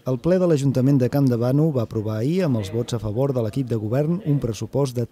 El ple de l'Ajuntament de Campdevànol va aprovar ahir, amb els vots a favor de l'equip de govern, un pressupost de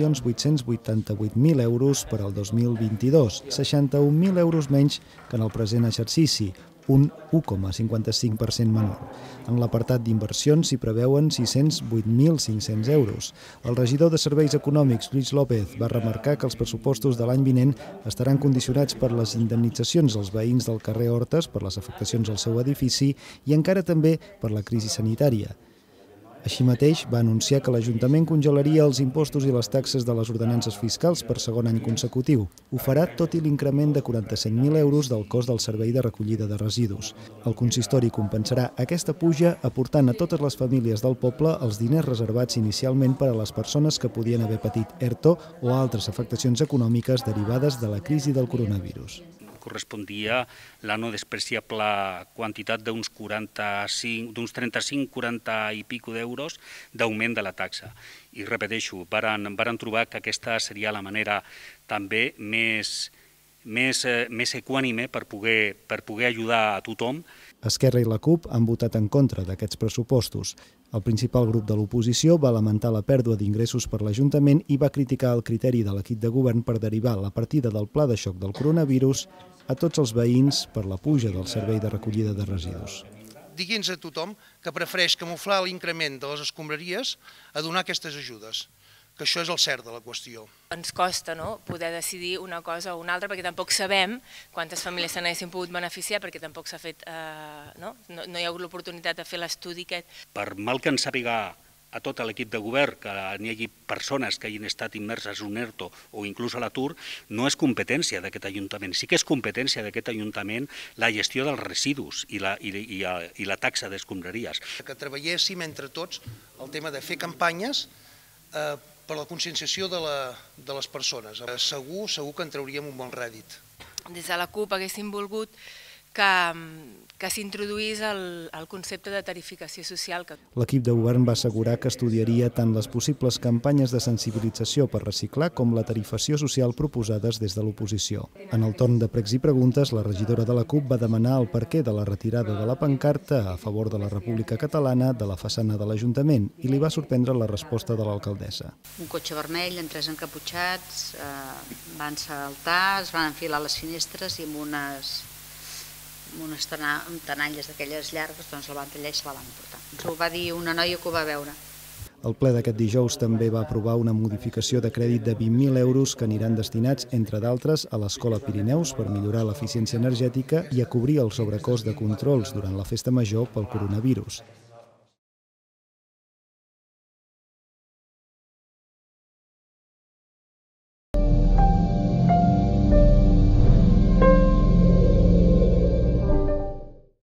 3.888.000 euros per al 2022, 61.000 euros menys que en el present exercici, un 1,55% menor. En l'apartat d'inversions s'hi preveuen 608.500 euros. El regidor de Serveis Econòmics, Lluís López, va remarcar que els pressupostos de l'any vinent estaran condicionats per les indemnitzacions als veïns del carrer Hortes per les afectacions al seu edifici i encara també per la crisi sanitària. Així mateix, va anunciar que l'Ajuntament congelaria els impostos i les taxes de les ordenances fiscals per segon any consecutiu. Ho farà tot i l'increment de 47.000 euros del cost del servei de recollida de residus. El consistori compensarà aquesta puja aportant a totes les famílies del poble els diners reservats inicialment per a les persones que podien haver patit ERTO o altres afectacions econòmiques derivades de la crisi del coronavirus. Correspondia la no despreciable quantitat d'uns 35, 40 i pico d'euros d'augment de la taxa. I repeteixo, varen trobar que aquesta seria la manera també més equànime per poder ajudar a tothom. Esquerra i la CUP han votat en contra d'aquests pressupostos. El principal grup de l'oposició va lamentar la pèrdua d'ingressos per l'Ajuntament i va criticar el criteri de l'equip de govern per derivar la partida del pla de xoc del coronavirus a tots els veïns per la puja del servei de recollida de residus. Digui'ns a tothom que prefereix camuflar l'increment de les escombraries a donar aquestes ajudes, que això és el cert de la qüestió. Ens costa poder decidir una cosa o una altra perquè tampoc sabem quantes famílies se n'haguessin pogut beneficiar perquè tampoc s'ha fet, no hi ha hagut l'oportunitat de fer l'estudi aquest. Per mal que ens sàpiga a tot l'equip de govern que n'hi hagi persones que hagin estat immerses en un ERTO o inclús a l'atur, no és competència d'aquest Ajuntament. Sí que és competència d'aquest Ajuntament la gestió dels residus i la taxa d'escombraries. Que treballéssim entre tots el tema de fer campanyes per la conscienciació de les persones. Segur que en trauríem un bon rèdit. Des de la CUP haguéssim volgut que s'introduís el concepte de tarificació social. L'equip de govern va assegurar que estudiaria tant les possibles campanyes de sensibilització per reciclar com la tarifació social proposades des de l'oposició. En el torn de pregs i preguntes, la regidora de la CUP va demanar el perquè de la retirada de la pancarta a favor de la República Catalana de la façana de l'Ajuntament i li va sorprendre la resposta de l'alcaldessa. Un cotxe vermell amb 3 encaputxats van saltar, es van enfilar a les finestres i amb unes tenalles d'aquelles llargues, doncs la van tallar i se la van emportar. Ens ho va dir una noia que ho va veure. El ple d'aquest dijous també va aprovar una modificació de crèdit de 20.000 euros que aniran destinats, entre d'altres, a l'Escola Pirineus per millorar l'eficiència energètica i a cobrir el sobrecost de controls durant la festa major pel coronavirus.